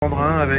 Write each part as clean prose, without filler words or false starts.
Andrin avec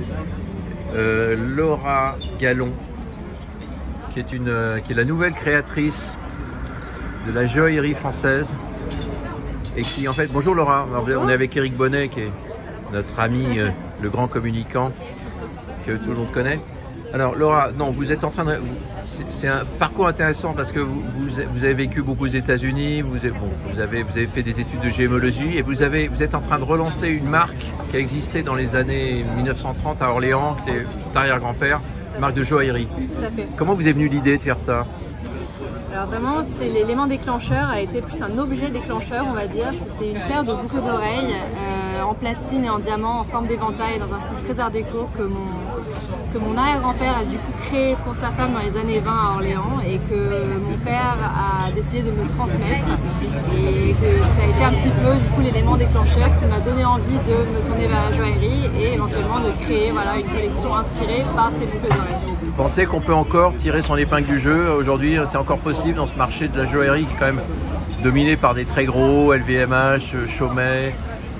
Laura Gallon, qui est la nouvelle créatrice de la joaillerie française. Et qui en fait, bonjour Laura, bonjour. On est avec Eric Bonnet qui est notre ami, le grand communicant que tout le monde connaît. Alors Laura, non, vous êtes en train de... C'est un parcours intéressant parce que vous avez vécu beaucoup aux États-Unis, vous avez fait des études de gémologie et vous êtes en train de relancer une marque qui a existé dans les années 1930 à Orléans, qui était votre arrière-grand-père, marque de joaillerie. Tout à fait. Comment vous est venue l'idée de faire ça? Alors vraiment, c'est l'élément déclencheur, a été plus un objet déclencheur, on va dire. C'est une paire de boucles d'oreilles en platine et en diamant, en forme d'éventail, dans un style très art déco que mon arrière-grand-père a du coup créé pour sa femme dans les années 20 à Orléans et que mon père a décidé de me transmettre. Et que ça a été un petit peu du coup l'élément déclencheur qui m'a donné envie de me tourner vers la joaillerie et éventuellement de créer voilà, une collection inspirée par ces boucles d'oreilles. Vous pensez qu'on peut encore tirer son épingle du jeu? Aujourd'hui, c'est encore possible dans ce marché de la joaillerie qui est quand même dominé par des très gros, LVMH, Chaumet.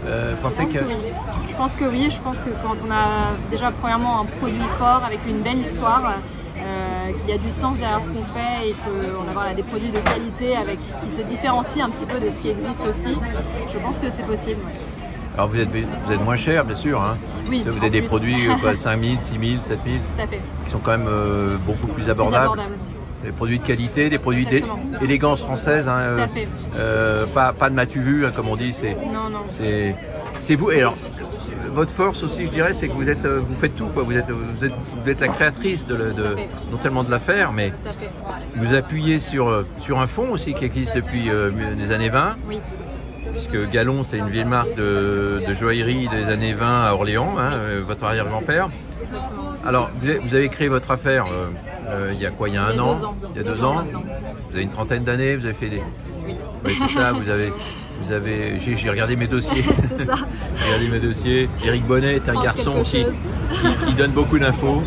Je pense que oui, je pense que quand on a déjà premièrement un produit fort avec une belle histoire, qu'il y a du sens derrière ce qu'on fait et qu'on a voilà, des produits de qualité qui se différencient un petit peu de ce qui existe aussi, je pense que c'est possible. Alors vous êtes moins cher bien sûr, hein. Oui, vous avez des produits 5 000, 6 000, 7 000 Tout à fait. Qui sont quand même beaucoup plus abordables. Des produits de qualité, des produits d'élégance française, hein, Tout à fait. pas de m'as-tu vu, hein, comme on dit. C'est vous. Et alors, votre force aussi, je dirais, c'est que vous faites tout, quoi. Vous êtes la créatrice non seulement de l'affaire, mais vous appuyez sur un fonds aussi qui existe depuis les années 20. Oui. Puisque Gallon, c'est une vieille marque de joaillerie des années 20 à Orléans, hein, votre arrière-grand-père. Exactement. Alors, vous avez créé votre affaire il y a quoi? Il y a un an? Il y a 2 ans. Vous avez une trentaine d'années, vous avez fait des... Oui, c'est ça, j'ai regardé mes dossiers. C'est ça. J'ai regardé mes dossiers. Eric Bonnet est un garçon qui donne beaucoup d'infos.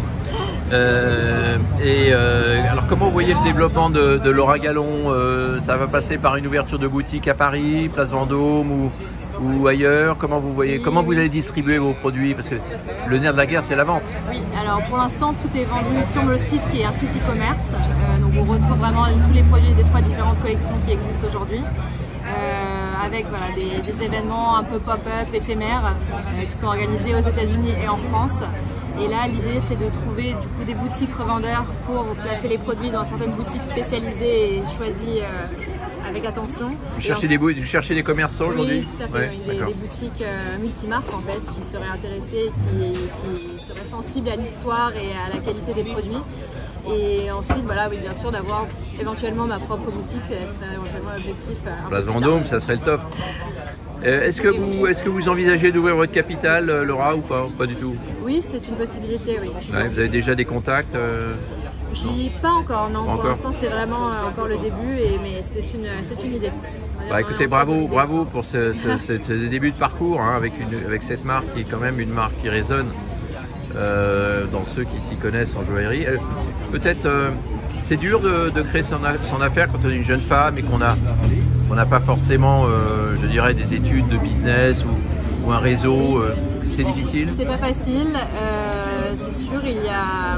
Alors comment vous voyez le développement de Laura Gallon? Ça va passer par une ouverture de boutique à Paris, Place Vendôme ou ailleurs? Comment vous voyez? Comment vous allez distribuer vos produits? Parce que le nerf de la guerre, c'est la vente. Oui, alors pour l'instant, tout est vendu sur le site qui est un site e-commerce. Donc on retrouve vraiment tous les produits des 3 différentes collections qui existent aujourd'hui. Avec voilà, des événements un peu pop-up, éphémères, qui sont organisés aux États-Unis et en France. Et là, l'idée, c'est de trouver du coup, des boutiques revendeurs pour placer les produits dans certaines boutiques spécialisées et choisies avec attention. Vous cherchez des commerçants aujourd'hui? Oui, tout à fait. Oui, des boutiques multimarques en fait, qui seraient intéressées, qui seraient sensibles à l'histoire et à la qualité des produits. Et ensuite, voilà, oui, bien sûr, d'avoir éventuellement ma propre boutique, ce serait éventuellement l'objectif. Place Vendôme, ça serait le top. Est-ce que vous envisagez d'ouvrir votre capitale, Laura, ou pas du tout? Oui, c'est une possibilité, oui. Ouais, vous avez déjà des contacts Pas encore, non. Pour l'instant, c'est vraiment encore le début, mais c'est une idée. Bah, écoutez, bravo pour ces débuts de parcours, hein, avec cette marque qui est quand même une marque qui résonne dans ceux qui s'y connaissent en joaillerie. Peut-être, c'est dur de créer son affaire quand on est une jeune femme et qu'on n'a pas forcément, je dirais, des études de business ou un réseau. C'est difficile? C'est pas facile, c'est sûr. Il y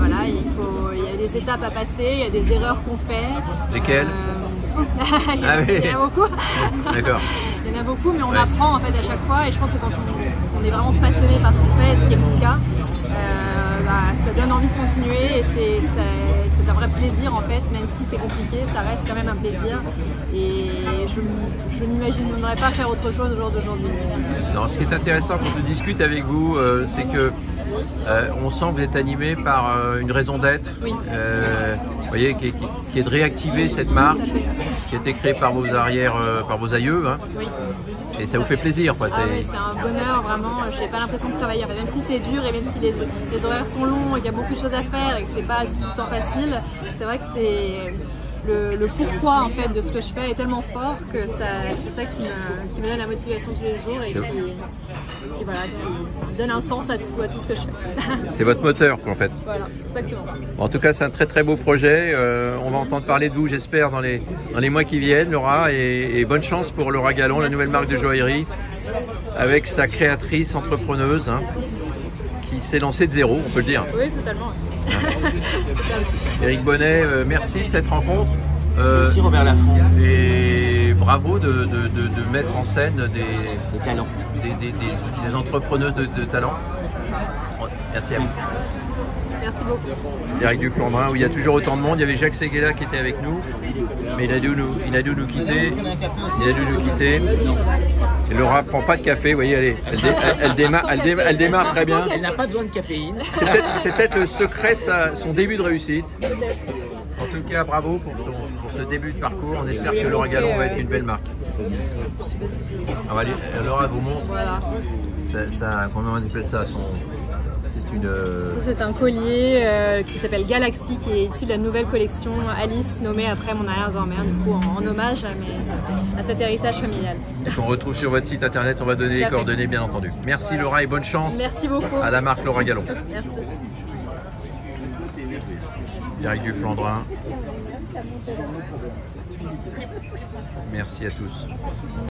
a des étapes à passer, il y a des erreurs qu'on fait. Lesquelles? Il y en a beaucoup. D'accord. Il y en a beaucoup, mais on apprend en fait à chaque fois. Et je pense que quand on est vraiment passionné par ce qu'on fait, ce qui est mon cas, ça donne envie de continuer et c'est un vrai plaisir en fait, même si c'est compliqué, ça reste quand même un plaisir et je n'imaginerais pas faire autre chose au jour d'aujourd'hui. Non, ce qui est intéressant quand on discute avec vous, c'est que on sent que vous êtes animé par une raison d'être, oui. Vous voyez, qui est de réactiver cette marque qui a été créée par vos aïeux, hein. Oui. Et ça vous fait plaisir, quoi. Oui, c'est un bonheur, vraiment. Je n'ai pas l'impression de travailler. En fait, même si c'est dur et même si les horaires sont longs et qu'il y a beaucoup de choses à faire et que c'est pas tout le temps facile, c'est vrai que c'est le pourquoi en fait de ce que je fais est tellement fort que c'est ça qui me donne la motivation tous les jours et qui donne un sens à tout ce que je fais. C'est votre moteur, en fait. Voilà, exactement. En tout cas, c'est un très très beau projet. On va entendre parler de vous, j'espère, dans les mois qui viennent, Laura. Et bonne chance pour Laura Gallon, la nouvelle marque de joaillerie, avec sa créatrice entrepreneuse. Hein. qui s'est lancé de zéro, on peut le dire. Oui, totalement. Éric Bonnet, merci de cette rencontre. Merci Robert Laffont. Et bravo de mettre en scène Des talents. des entrepreneuses de talent. Merci à vous. Merci beaucoup. Éric Duflandrin, où il y a toujours autant de monde. Il y avait Jacques Séguéla qui était avec nous, mais il a dû nous quitter. Et Laura prend pas de café, vous voyez, elle démarre très bien. Elle n'a pas besoin de caféine. C'est peut-être le secret de son début de réussite. En tout cas, bravo pour ce début de parcours. On espère que Laura Gallon va être une belle marque. Laura vous montre. Voilà. Comment on appelle ça? Ça, c'est un collier qui s'appelle Galaxy, qui est issu de la nouvelle collection Alice, nommée après mon arrière-grand-mère, du coup en hommage à cet héritage familial. On retrouve sur votre site internet, on va donner les coordonnées bien entendu. Merci voilà. Laura et bonne chance. Merci beaucoup. À la marque Laura Gallon. Merci. Éric Duflandrin. Merci à tous.